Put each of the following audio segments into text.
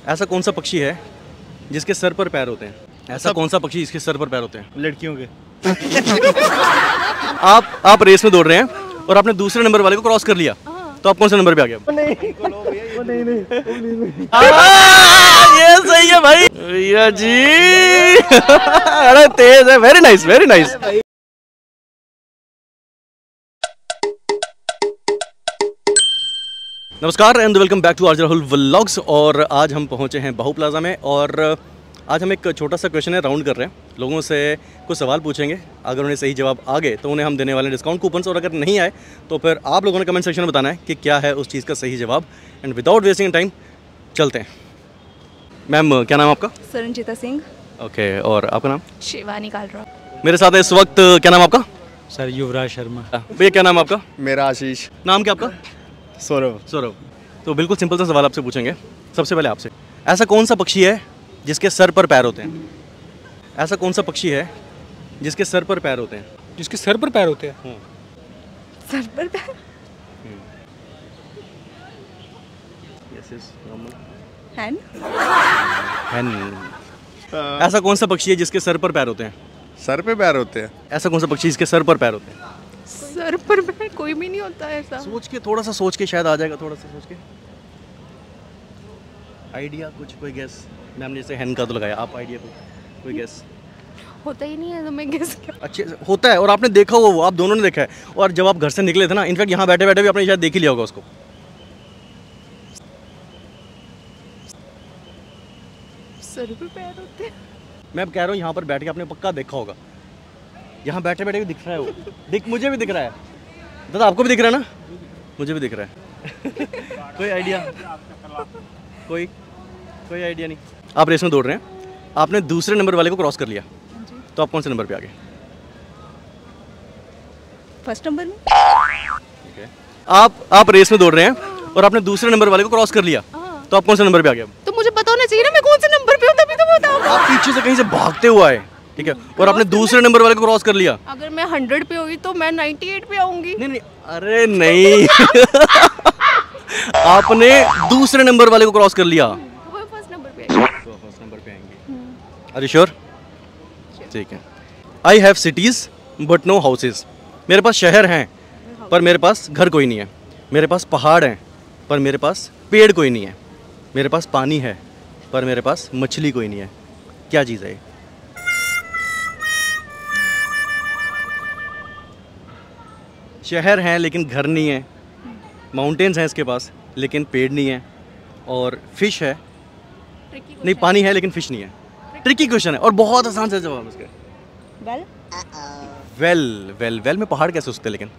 ऐसा कौन सा पक्षी है जिसके सर पर पैर होते हैं? ऐसा कौन सा पक्षी जिसके सर पर पैर होते हैं? लड़कियों के। आप रेस में दौड़ रहे हैं और आपने दूसरे नंबर वाले को क्रॉस कर लिया, तो आप कौन से नंबर पे आ गए? नहीं। ये सही है भाई भैया जी। अरे तेज है, वेरी नाइस वेरी नाइस। नमस्कार and welcome back to RJ Rahul vlogs. और आज हम पहुंचे हैं बाहू प्लाजा में और आज हम एक छोटा सा क्वेश्चन है राउंड कर रहे हैं। लोगों से कुछ सवाल पूछेंगे, अगर उन्हें सही जवाब आ गए तो उन्हें हम देने वाले डिस्काउंट कूपन्स, और अगर नहीं आए तो फिर आप लोगों ने कमेंट सेक्शन में बताना है कि क्या है उस चीज़ का सही जवाब। एंड विदाउट वेस्टिंग टाइम चलते हैं। मैम क्या नाम आपका? सरंजिता सिंह। ओके, और आपका नाम? शिवानी कालरा। मेरे साथ है इस वक्त, क्या नाम आपका? सर युवराज शर्मा। भैया क्या नाम आपका? मेरा आशीष। नाम क्या आपका? सौरभ। सौरभ। तो बिल्कुल सिंपल सा सवाल आपसे पूछेंगे। सबसे पहले आपसे, ऐसा कौन सा पक्षी है जिसके सर पर पैर होते हैं? ऐसा कौन सा पक्षी है जिसके सर पर पैर होते हैं? जिसके सर पर पैर होते हैं? सर पर पैर? हैन? ऐसा कौन सा पक्षी है जिसके सर पर पैर होते हैं? सर पे पैर होते हैं? ऐसा कौन सा पक्षी जिसके सर पर पैर होते हैं? सर पर पैर कोई भी नहीं होता ऐसा। सोच के, थोड़ा सा सोच के शायद आ जाएगा। थोड़ा सा सोच के आइडिया, कुछ कोई गेस? मैम ने जैसे हैन का तो लगाया, आप आइडिया कोई गेस? होता ही नहीं है तो मैं गेस क्या? अच्छे होता है और आपने देखा हुआ, वो आप दोनों ने देखा है। और जब आप घर से निकले थे ना, इनफैक्ट यहाँ बैठे बैठे भी आपने शायद देख ही लिया होगा उसको। सर पे पैर होते हैं? मैं कह रहा हूँ यहाँ पर बैठ के आपने पक्का देखा होगा। यहाँ बैठे बैठे भी दिख रहा है वो। मुझे भी दिख रहा है दादा, आपको भी दिख रहा है ना? मुझे भी दिख रहा है। कोई आइडिया? कोई आइडिया नहीं। आप रेस में दौड़ रहे हैं, आपने दूसरे नंबर वाले को क्रॉस कर लिया, तो आप कौन से नंबर पे आ गए? फर्स्ट नंबर में। ठीक है। आप रेस में दौड़ रहे हैं और आपने दूसरे नंबर वाले को क्रॉस कर लिया, तो आप कौन से नंबर पे आ गए? तो मुझे पता होना चाहिए ना मैं कौन से नंबर पे हूँ, तभी तो बताओ। आप पीछे से कहीं से भागते हुए आए, ठीक है, और आपने दूसरे नंबर वाले को क्रॉस कर लिया। अगर मैं 100 पे होगी तो मैं 98 पे आऊंगी। नहीं, अरे नहीं। आपने दूसरे नंबर वाले को क्रॉस कर लिया, फर्स्ट नंबर पे आएंगे। Are you sure? ठीक है। I have cities but no houses. मेरे पास शहर हैं पर मेरे पास घर कोई नहीं है। मेरे पास पहाड़ हैं पर मेरे पास पेड़ कोई नहीं है। मेरे पास पानी है पर मेरे पास मछली कोई नहीं है। क्या चीज़ है ये? शहर हैं लेकिन घर नहीं है, माउंटेन्स हैं इसके पास लेकिन पेड़ नहीं है, और फिश है, नहीं पानी है लेकिन फिश नहीं है। ट्रिकी क्वेश्चन है और बहुत आसान सा जवाब इसका। वेल में पहाड़ कैसे हो सकते हैं लेकिन?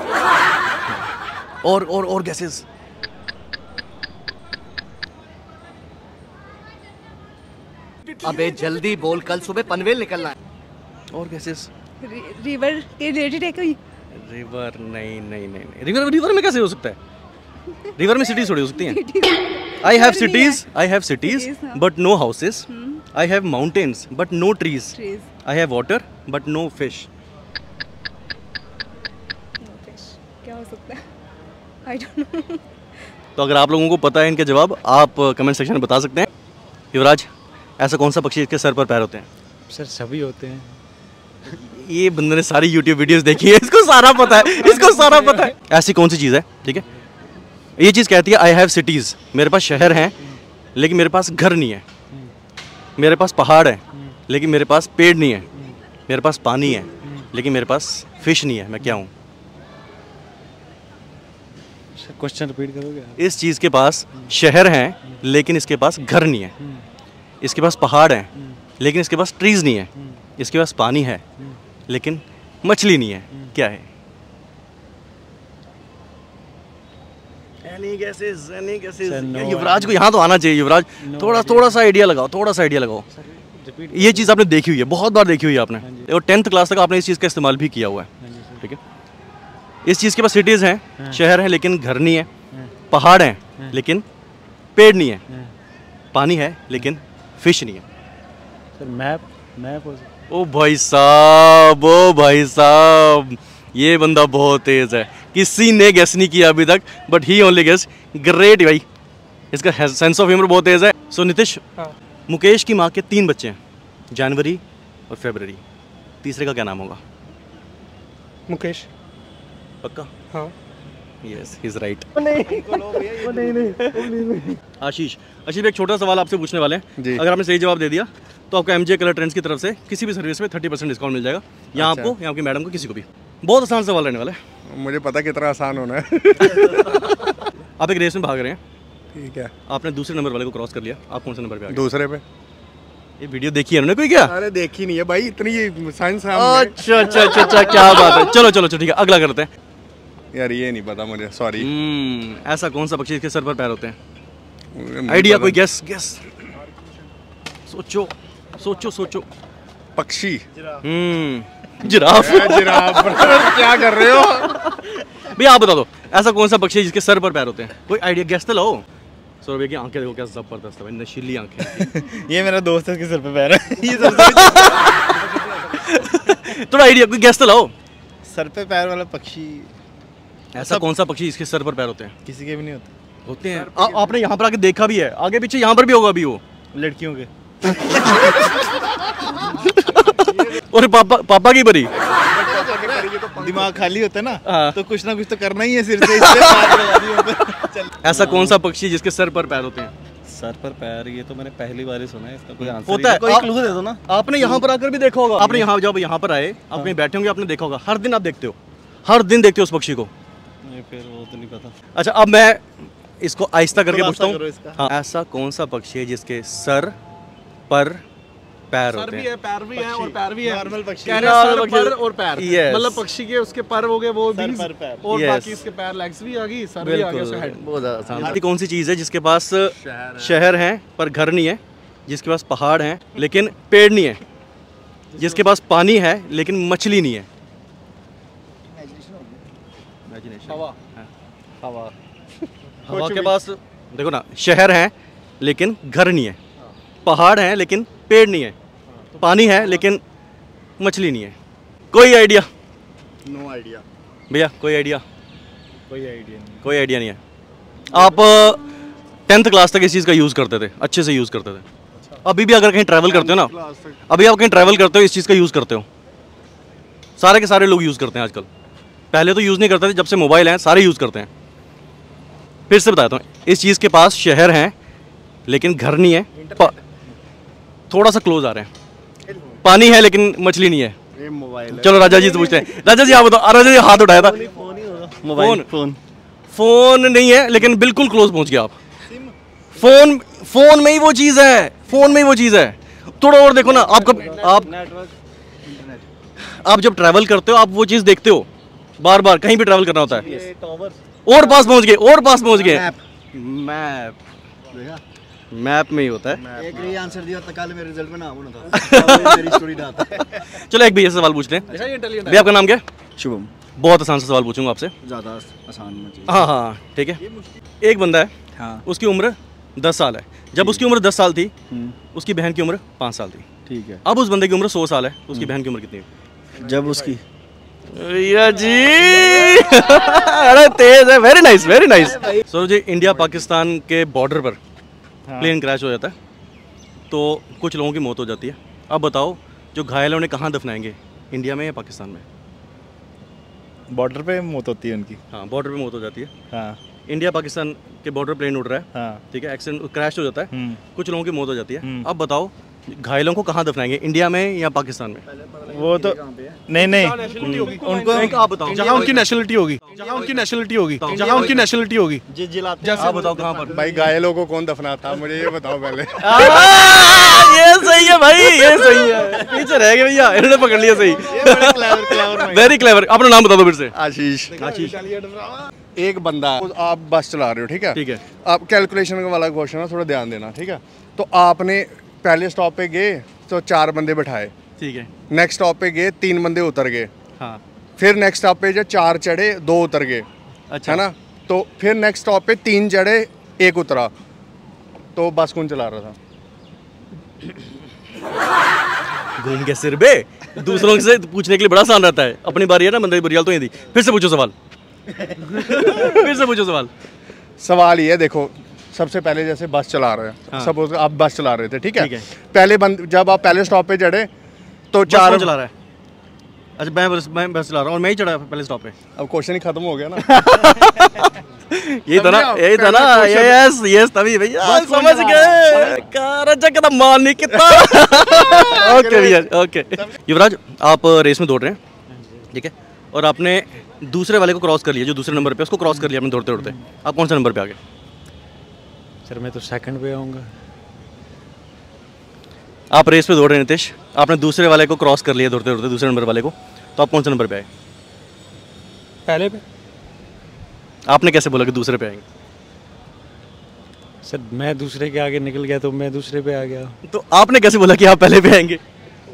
और गैसेस? अबे जल्दी बोल, कल सुबह पनवेल निकलना है। और गैसेस? रिवर के रिलेटेड है कोई? रिवर नहीं। रिवर में कैसे हो सकता है? रिवर में सिटीज थोड़ी हो सकती हैं। I have cities but no houses. I have mountains but no trees. I have water but no fish. क्या हो सकता है? I don't know. तो अगर आप लोगों को पता है इनके जवाब, आप कमेंट सेक्शन में बता सकते हैं। युवराज, ऐसा कौन सा पक्षी जिसके सर पर पैर होते हैं? सर सभी होते हैं। ये बंदे ने सारी YouTube वीडियोस देखी है, इसको सारा पता है। ऐसी कौन सी चीज़ है, ठीक है, ये चीज़ कहती है आई हैव सिटीज़, मेरे पास शहर हैं लेकिन मेरे पास घर नहीं है। मेरे पास पहाड़ है लेकिन मेरे पास पेड़ नहीं है। मेरे पास पानी है लेकिन मेरे पास फिश नहीं है। मैं क्या हूँ? क्वेश्चन रिपीट करोगे? इस चीज़ के पास शहर हैं लेकिन इसके पास घर नहीं है। इसके पास पहाड़ है लेकिन इसके पास ट्रीज नहीं है। इसके पास पानी है लेकिन मछली नहीं है। क्या है? युवराज को यहाँ तो आना चाहिए। युवराज थोड़ा सा आइडिया लगाओ, ये चीज़ आपने देखी हुई है, बहुत बार देखी हुई है आपने, और 10th क्लास तक आपने इस चीज़ का इस्तेमाल भी किया हुआ है, ठीक है। इस चीज़ के पास सिटीज़ हैं, शहर हैं लेकिन घर नहीं है, पहाड़ हैं लेकिन पेड़ नहीं है, पानी है लेकिन फिश नहीं है। सर मैप हो सकता? ओ भाई साहब, ये बंदा बहुत तेज है। किसी ने गेस नहीं किया अभी तक, but he only guess. Great भाई, इसका सेंस ऑफ ह्यूमर बहुत तेज है। सो नितिश, हाँ। मुकेश की माँ के 3 बच्चे हैं, जनवरी और फरवरी, तीसरे का क्या नाम होगा? मुकेश। पक्का? हाँ। Yes, he is right. Ashish, एक छोटा सवाल आपसे पूछने वाले हैं। जी। अगर आपने सही जवाब दे दिया तो आपको MJ कलर ट्रेंड्स की तरफ से किसी भी सर्विस में 30% डिस्काउंट मिल जाएगा। यहाँ अच्छा। आपको, यहाँ आपकी मैडम को, किसी को भी। बहुत आसान सवाल रहने वाला है। मुझे पता कितना आसान होना है। आप एक रेस में भाग रहे हैं, ठीक है। आपने दूसरे नंबर वाले को क्रॉस कर लिया, आप कौन से नंबर पे आ गए? दूसरे पे। ये वीडियो देखी है उन्होंने कोई क्या? अरे देखी नहीं है भाई, इतनी साइंस। अच्छा, क्या बात है। चलो ठीक है, अगला करते हैं। यार ये नहीं पता मुझे, सॉरी। ऐसा कौन सा पक्षी जिसके सर पर पैर होते हैं? आइडिया, कोई गेस? सोचो। पक्षी। जिराफ। जिराफ। क्या कर रहे हो? भैया आप बता दो, ऐसा कौन सा पक्षी है जिसके सर पर पैर होते हैं? कोई आइडिया, गेस तो लो। सौरभ की आंखें देखो क्या जबरदस्त है भाई, नशीली आंखें। ये मेरा दोस्त है, उसके सर पे पैर है। ये थोड़ा आइडिया, कोई गेस तो लाओ। सर पे पैर वाला पक्षी ऐसा कौन सा पक्षी जिसके सर पर पैर होते हैं? किसी के भी नहीं होते हैं। आपने यहाँ पर आके देखा भी है, आगे पीछे यहाँ पर भी होगा अभी वो। होते, लड़कियों के। और पापा की बरी। दिमाग खाली होता है ना, हाँ। तो कुछ ना कुछ तो करना ही है सिर से, इसलिए पैर लगा दिए ऊपर। ऐसा कौन सा पक्षी जिसके सर पर पैर होते हैं? सर पर पैर, ये तो मैंने पहली बार ही सुना है, इसका कोई आंसर होता है। कोई आप- क्लू दे दो ना। आपने यहाँ पर आकर भी देखा होगा। आपने यहाँ जब यहाँ पर आए, आप कहीं बैठे होंगे, आपने देखा होगा। हर दिन आप देखते हो, हर दिन देखते हो उस पक्षी को। नहीं, फिर वो तो नहीं पता। अच्छा, अब मैं इसको आहिस्ता करके खुलासा पूछता करो हूँ। इसका। हाँ, ऐसा कौन सा पक्षी है जिसके सर पर पैर होते हैं? पैर भी है और पैर भी है। नॉर्मल पक्षी। कह रहे हैं सर, पर और पैर। Yes. मतलब पक्षी के उसके पर हो गए वो सर बीज, पर पैर। और Yes. बाकी इसके पैर, लेग्स भी आ गई, सर भी आ गया, उसका हेड। बहुत ज़्यादा आसान। ऐसी कौन सी चीज़ है जिसके पास शहर है पर घर नहीं है, जिसके पास पहाड़ है लेकिन पेड़ नहीं है, जिसके पास पानी है लेकिन मछली नहीं है? हवा। हवा के पास देखो ना, शहर है लेकिन घर नहीं है, पहाड़ है लेकिन पेड़ नहीं है, पानी है लेकिन मछली नहीं है। कोई आइडिया? नो आइडिया भैया, कोई आइडिया? कोई आइडिया नहीं। कोई आइडिया नहीं है। आप 10th क्लास तक इस चीज़ का यूज़ करते थे, अच्छे से यूज़ करते थे। अभी भी अगर कहीं ट्रैवल करते हो ना, अभी आप कहीं ट्रैवल करते हो, इस चीज़ का यूज़ करते हो। सारे के सारे लोग यूज़ करते हैं आजकल। पहले तो यूज़ नहीं करते थे, जब से मोबाइल हैं सारे यूज़ करते हैं। फिर से बताता हूँ, इस चीज़ के पास शहर है लेकिन घर नहीं है, थोड़ा सा क्लोज आ रहे हैं, पानी है लेकिन मछली नहीं है। ये मोबाइल है। चलो राजा जी से पूछते हैं। राजा जी आप बताओ। राजा जी हाथ उठाया था। Mobile phone. फोन नहीं है लेकिन बिल्कुल क्लोज पहुंच गए आप। फोन में ही वो चीज़ है, फोन में ही वो चीज़ है। थोड़ा और देखो ना, आप जब ट्रैवल करते हो आप वो चीज़ देखते हो, बार बार कहीं भी ट्रैवल करना होता है। और पास पहुंच गए। मैप में ही होता है। एक ही आंसर दिया तो कल मेरे रिजल्ट में नाम होना था। मेरी स्टोरी ना आता। चलो एक भैया से सवाल पूछ लें। भैया आपका नाम क्या है? शुभम। बहुत आसान सा सवाल पूछूंगा आपसे। ज़्यादा आसान में चाहिए। हाँ ठीक है। एक बंदा है, हाँ उसकी उम्र 10 साल है। जब उसकी उम्र 10 साल थी, उसकी बहन की उम्र 5 साल थी। ठीक है। अब उस बंदे की उम्र 100 साल है, उसकी बहन की उम्र कितनी है? जब उसकी भैया जी अरे तेज है। Very nice, very nice. Sir ji, India Pakistan के बॉर्डर पर प्लेन क्रैश हो जाता है तो कुछ लोगों की मौत हो जाती है। अब बताओ, जो घायल हैं उन्हें कहाँ दफनाएंगे, इंडिया में या पाकिस्तान में? बॉर्डर पे मौत होती है उनकी। हाँ, बॉर्डर पे मौत हो जाती है। हाँ इंडिया पाकिस्तान के बॉर्डर प्लेन उड़ रहा है, हाँ। ठीक है, एक्सीडेंट क्रैश हो जाता है, कुछ लोगों की मौत हो जाती है। अब बताओ, घायलों को कहाँ दफनाएंगे, इंडिया में या पाकिस्तान में? वो तो नहीं उनको आप बताओ। जहाँ उनकी नेशनलिटी होगी, जहाँ उनकी नेशनलिटी होगी, जहाँ उनकी नेशनलिटी होगी। आप बताओ कहाँ पर? भाई घायलों को कौन दफनाता, मुझे ये बताओ पहले। ये सही है भाई, ये सही है। पीछे रह गए भैया, इन्होंने पकड़ लिया सही। Very clever. अपना नाम बता दो फिर से। आशीष। आशीष। एक बंदा, आप बस चला रहे हो, ठीक है? ठीक है। आप कैलकुलेशन वाला क्वेश्चन है, थोड़ा ध्यान देना, ठीक है? तो आपने पहले स्टॉप पे गए तो 4 बंदे बैठाए, ठीक है। नेक्स्ट स्टॉप पे गए 3 बंदे उतर गए, हाँ फिर नेक्स्ट स्टॉप पे जो 4 चढ़े 2 उतर गए, अच्छा है ना? तो फिर नेक्स्ट स्टॉप पे 3 चढ़े 1 उतरा, तो बस कौन चला रहा था? घूम के सिर बे। दूसरों से पूछने के लिए बड़ा आसान रहता है, अपनी बारी है ना, बंदे की बुरियाल तो ये दी। फिर से पूछो सवाल। फिर से पूछो सवाल। सवाल ये है, देखो सबसे पहले जैसे बस चला रहे हैं, सपोज आप बस चला रहे थे, ठीक ठीक है, है। पहले जब आप पहले स्टॉप पे चढ़े तो बस कौन चार, चला रहा है? अच्छा मैं बस चला रहा हूँ और मैं ही चढ़ा पहले स्टॉप पे। अब क्वेश्चन ही खत्म हो गया ना। यही था ना, समझे आप? यही था ना। पहला question- यस यस, तभी भैया बस कौन समझ चला गए। कारजा का तो मान नहीं कितना। ओके भैया, ओके। युवराज, आप रेस में दौड़ रहे हैं, ठीक है, और आपने दूसरे वाले को क्रॉस कर लिया, जो दूसरे नंबर पे, उसको क्रॉस कर लिया आपने दौड़ते दौड़ते। आप कौन से नंबर पे आ गए? सर मैं तो सेकंड पे आऊँगा। आप रेस पे दौड़ रहे हैं नितेश, आपने दूसरे वाले को क्रॉस कर लिया दौड़ते दौड़ते, दूसरे नंबर वाले को, तो आप कौन से नंबर पे आए? पहले पे। आपने कैसे बोला कि दूसरे पे आएंगे? सर मैं दूसरे के आगे निकल गया तो मैं दूसरे पे आ गया। तो आपने कैसे बोला कि आप पहले पे आएंगे?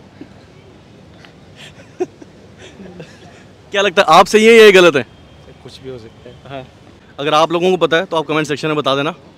क्या लगता है, आप सही है या ये गलत है? सर कुछ भी हो सकता है। अगर आप लोगों को पता है तो आप कमेंट सेक्शन में बता देना।